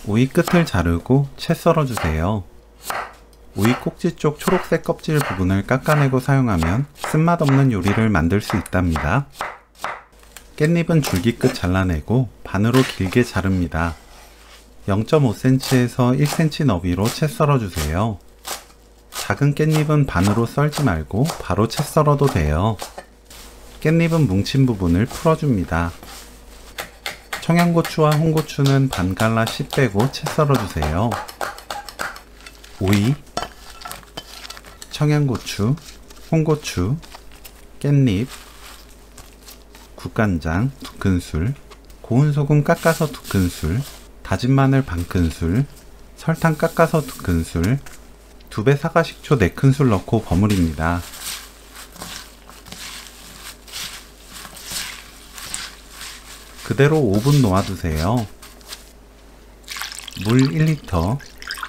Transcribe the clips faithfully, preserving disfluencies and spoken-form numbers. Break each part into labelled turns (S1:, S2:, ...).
S1: 오이 끝을 자르고 채 썰어주세요. 오이 꼭지 쪽 초록색 껍질 부분을 깎아내고 사용하면 쓴맛 없는 요리를 만들 수 있답니다. 깻잎은 줄기 끝 잘라내고 반으로 길게 자릅니다. 영 점 오 센티미터에서 일 센티미터 너비로 채 썰어주세요. 작은 깻잎은 반으로 썰지 말고 바로 채 썰어도 돼요. 깻잎은 뭉친 부분을 풀어줍니다. 청양고추와 홍고추는 반 갈라 씨 빼고 채 썰어주세요. 오이, 청양고추, 홍고추, 깻잎, 국간장 두 큰술, 고운 소금 깎아서 두 큰술, 다진 마늘 반 큰술, 설탕 깎아서 두 큰술, 두 배 사과식초 네 큰술 넣고 버무립니다. 그대로 오 분 놓아두세요. 물 일 리터,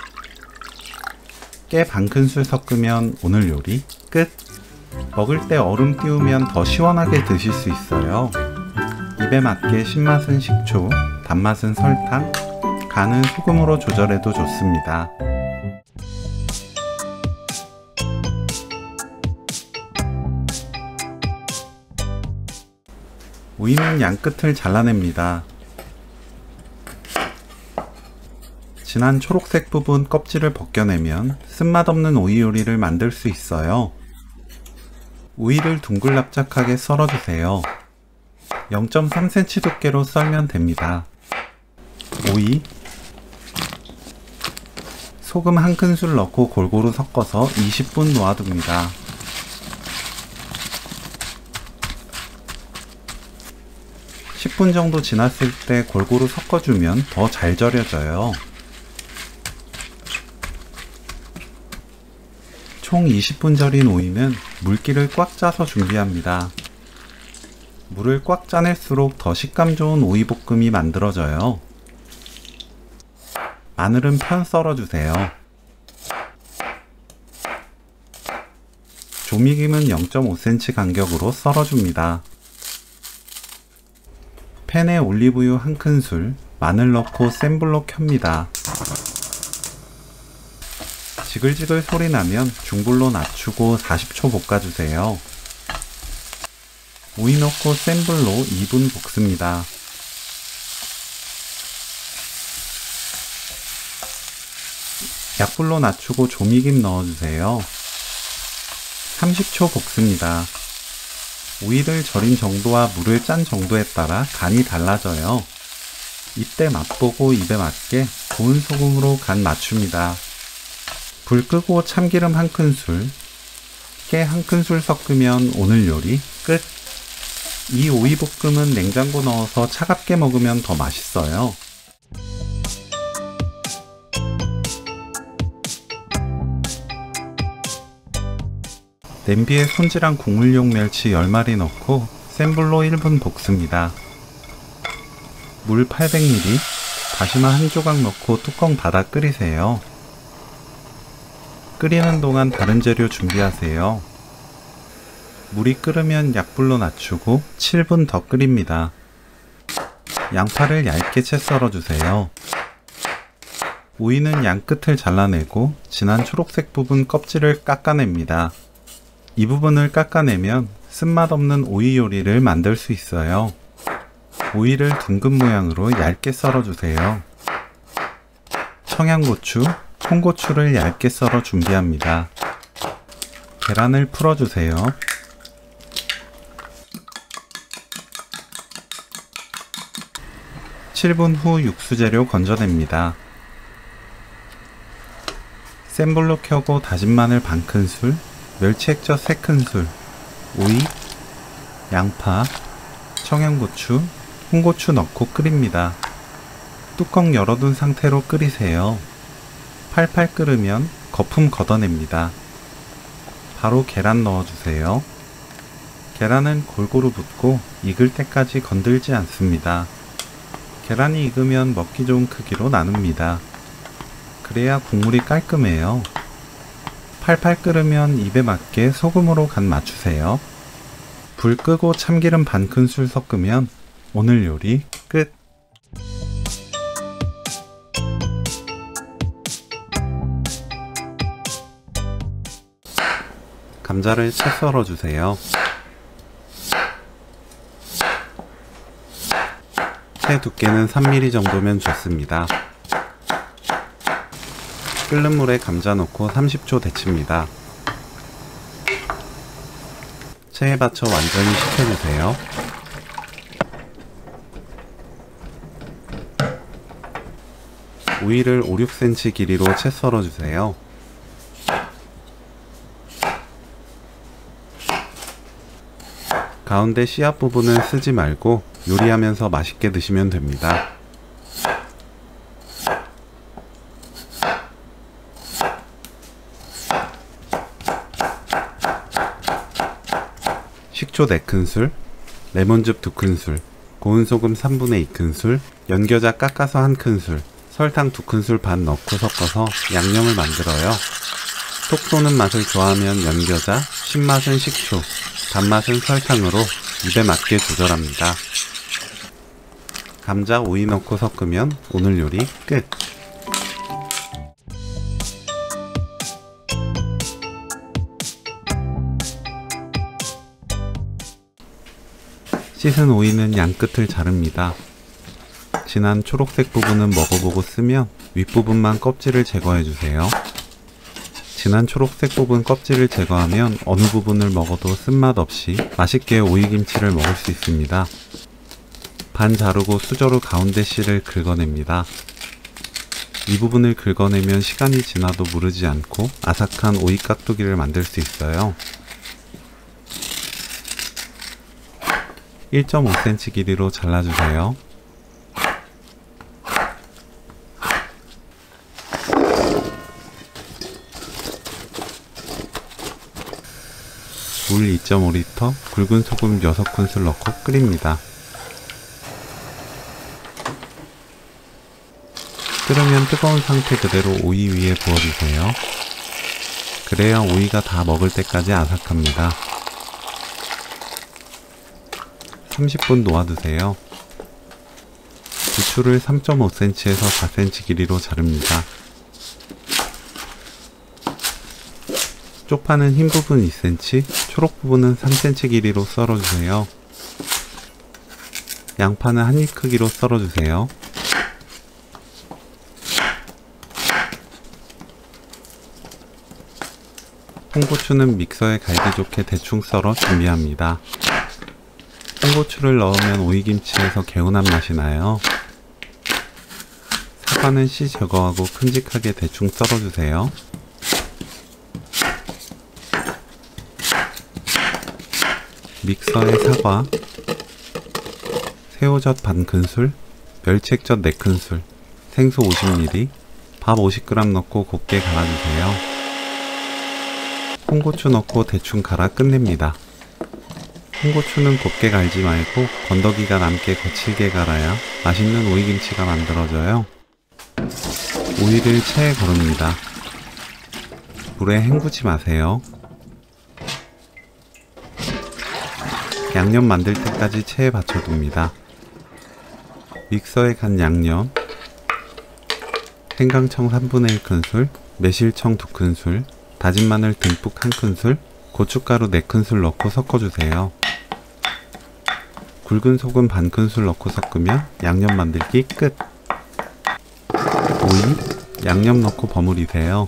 S1: 깨 반 큰술 섞으면 오늘 요리 끝! 먹을 때 얼음 띄우면 더 시원하게 드실 수 있어요. 입에 맞게 신맛은 식초, 단맛은 설탕, 간은 소금으로 조절해도 좋습니다. 오이는 양끝을 잘라냅니다. 진한 초록색 부분 껍질을 벗겨내면 쓴맛 없는 오이 요리를 만들 수 있어요. 오이를 둥글납작하게 썰어주세요. 영 점 삼 센티미터 두께로 썰면 됩니다. 오이, 소금 한 큰술 넣고 골고루 섞어서 이십 분 놓아둡니다. 십 분 정도 지났을 때 골고루 섞어주면 더 잘 절여져요. 총 이십 분 절인 오이는 물기를 꽉 짜서 준비합니다. 물을 꽉 짜낼수록 더 식감 좋은 오이 볶음이 만들어져요. 마늘은 편 썰어주세요. 조미김은 영 점 오 센티미터 간격으로 썰어줍니다. 팬에 올리브유 한 큰술, 마늘 넣고 센 불로 켭니다. 지글지글 소리 나면 중불로 낮추고 사십 초 볶아주세요. 오이 넣고 센 불로 이 분 볶습니다. 약불로 낮추고 조미김 넣어주세요. 삼십 초 볶습니다. 오이를 절인 정도와 물을 짠 정도에 따라 간이 달라져요. 이때 맛보고 입에 맞게 고운 소금으로 간 맞춥니다. 불 끄고 참기름 한 큰술, 깨 한 큰술 섞으면 오늘 요리 끝! 이 오이 볶음은 냉장고 넣어서 차갑게 먹으면 더 맛있어요. 냄비에 손질한 국물용 멸치 열 마리 넣고 센 불로 일 분 볶습니다. 물 팔백 밀리리터, 다시마 한 조각 넣고 뚜껑 닫아 끓이세요. 끓이는 동안 다른 재료 준비하세요. 물이 끓으면 약불로 낮추고 칠 분 더 끓입니다. 양파를 얇게 채 썰어주세요. 오이는 양끝을 잘라내고 진한 초록색 부분 껍질을 깎아냅니다. 이 부분을 깎아내면 쓴맛 없는 오이 요리를 만들 수 있어요. 오이를 둥근 모양으로 얇게 썰어주세요. 청양고추, 홍고추를 얇게 썰어 준비합니다. 계란을 풀어주세요. 칠 분 후 육수 재료 건져냅니다. 센 불로 켜고 다진 마늘 반 큰술, 멸치 액젓 세 큰술, 오이, 양파, 청양고추, 홍고추 넣고 끓입니다. 뚜껑 열어둔 상태로 끓이세요. 팔팔 끓으면 거품 걷어냅니다. 바로 계란 넣어주세요. 계란은 골고루 붓고 익을 때까지 건들지 않습니다. 계란이 익으면 먹기 좋은 크기로 나눕니다. 그래야 국물이 깔끔해요. 팔팔 끓으면 입에 맞게 소금으로 간 맞추세요. 불 끄고 참기름 반 큰술 섞으면 오늘 요리 끝! 감자를 채 썰어주세요. 채 두께는 삼 밀리미터 정도면 좋습니다. 끓는 물에 감자 넣고 삼십 초 데칩니다. 체에 받쳐 완전히 식혀주세요. 오이를 오, 육 센티미터 길이로 채 썰어주세요. 가운데 씨앗 부분은 쓰지 말고 요리하면서 맛있게 드시면 됩니다. 식초 네 큰술, 레몬즙 두 큰술, 고운 소금 삼분의 이 큰술, 연겨자 깎아서 한 큰술, 설탕 두 큰술 반 넣고 섞어서 양념을 만들어요. 톡 쏘는 맛을 좋아하면 연겨자, 신맛은 식초, 단맛은 설탕으로 입에 맞게 조절합니다. 감자, 오이 넣고 섞으면 오늘 요리 끝! 씻은 오이는 양끝을 자릅니다. 진한 초록색 부분은 먹어보고 쓰면 윗부분만 껍질을 제거해주세요. 진한 초록색 부분 껍질을 제거하면 어느 부분을 먹어도 쓴맛 없이 맛있게 오이김치를 먹을 수 있습니다. 반 자르고 수저로 가운데 씨를 긁어냅니다. 이 부분을 긁어내면 시간이 지나도 무르지 않고 아삭한 오이 깍두기를 만들 수 있어요. 일 점 오 센티미터 길이로 잘라주세요. 물 이 점 오 리터, 굵은 소금 여섯 큰술 넣고 끓입니다. 끓으면 뜨거운 상태 그대로 오이 위에 부어주세요. 그래야 오이가 다 먹을 때까지 아삭합니다. 삼십 분 놓아두세요. 부추를 삼 점 오 센티미터에서 사 센티미터 길이로 자릅니다. 쪽파는 흰 부분 이 센티미터, 초록 부분은 삼 센티미터 길이로 썰어주세요. 양파는 한 입 크기로 썰어주세요. 홍고추는 믹서에 갈기 좋게 대충 썰어 준비합니다. 홍고추를 넣으면 오이김치에서 개운한 맛이 나요. 사과는 씨 제거하고 큼직하게 대충 썰어주세요. 믹서에 사과, 새우젓 반 큰술, 멸치액젓 네 큰술, 생수 오십 밀리리터, 밥 오십 그램 넣고 곱게 갈아주세요. 홍고추 넣고 대충 갈아 끝냅니다. 홍고추는 곱게 갈지 말고 건더기가 남게 거칠게 갈아야 맛있는 오이김치가 만들어져요. 오이를 체에 거릅니다. 물에 헹구지 마세요. 양념 만들 때까지 체에 받쳐둡니다. 믹서에 간 양념, 생강청 삼분의 일 큰술, 매실청 두 큰술, 다진 마늘 듬뿍 한 큰술, 고춧가루 네 큰술 넣고 섞어주세요. 굵은 소금 반 큰술 넣고 섞으면 양념 만들기 끝! 오이, 양념 넣고 버무리세요.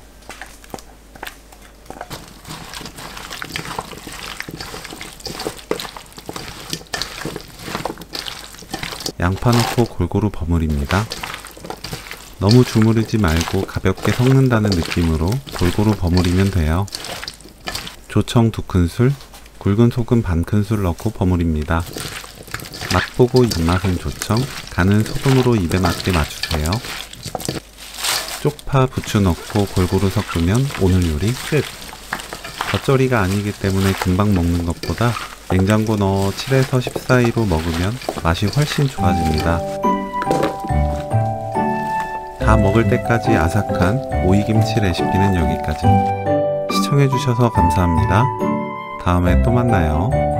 S1: 양파 넣고 골고루 버무립니다. 너무 주무르지 말고 가볍게 섞는다는 느낌으로 골고루 버무리면 돼요. 조청 두 큰술, 굵은 소금 반 큰술 넣고 버무립니다. 맛보고 입맛은 조청, 간은 소금으로 입에 맞게 맞추세요. 쪽파, 부추 넣고 골고루 섞으면 오늘 요리 끝! 겉절이가 아니기 때문에 금방 먹는 것보다 냉장고 넣어 칠에서 십 사이로 먹으면 맛이 훨씬 좋아집니다. 다 먹을 때까지 아삭한 오이김치 레시피는 여기까지. 시청해주셔서 감사합니다. 다음에 또 만나요.